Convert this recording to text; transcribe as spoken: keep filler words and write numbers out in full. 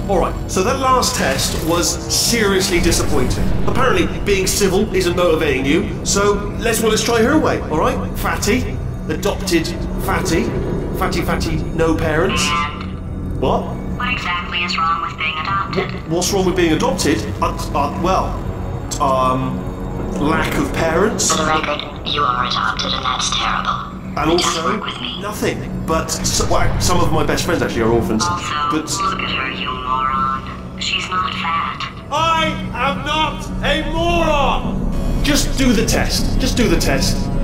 Alright, so that last test was seriously disappointing. Apparently, being civil isn't motivating you, so let's well let's try her way, alright? Fatty, adopted fatty, fatty fatty, no parents. And What? what exactly is wrong with being adopted? What's wrong with being adopted? Uh, uh, well, um, lack of parents. For the record, you are adopted and that's terrible. And Just also, work with me. nothing. But so, well, some of my best friends actually are orphans. Also, But look at her, you moron. She's not fat. I am not a moron! Just do the test. Just do the test.